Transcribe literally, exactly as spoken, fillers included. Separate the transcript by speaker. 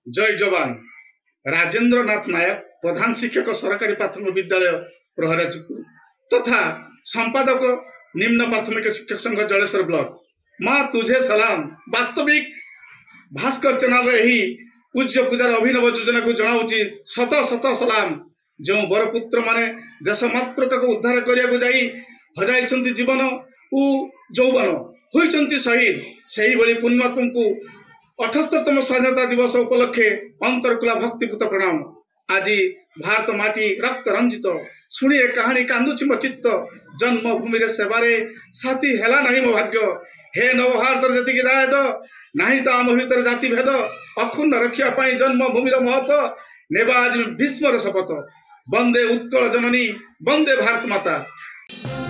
Speaker 1: जय जवान। राजेंद्र नाथ नायक, प्रधान शिक्षक, सरकारी प्राथमिक विद्यालय प्रहराजपुर तथा संपादक निम्न प्राथमिक शिक्षक संघ जलेश्वर ब्लॉक। माँ तुझे सलाम। वास्तविक भास्कर चैनल रही पूज्य पूजार अभिनव योजना को जनाऊँगी शत शत सलाम। जो बरपुत्र माने देश मातृका को उद्धार करने जाई हजाई जीवन उ जौवन होइचंती शहीद, सही भली पुण्यात्म को अठहत्तरतम स्वाधीनता दिवस उपलक्षे अंतरकुला भक्तिपूत प्रणाम। आज भारत माटी रक्त रंजित शुणिए कहानी कांदुची मो चित्त। जन्मभूमि रे सेवारे साथी हेला नहीं मो भाग्य। हे नव भारत जति दायद नहीं तो आम भीतर जाति भेद। अक्षुण्ण रखिया पाई जन्मभूमि महत्व नेबा आज भीष्मर शपथ। वंदे उत्कल जननी, वंदे भारत माता।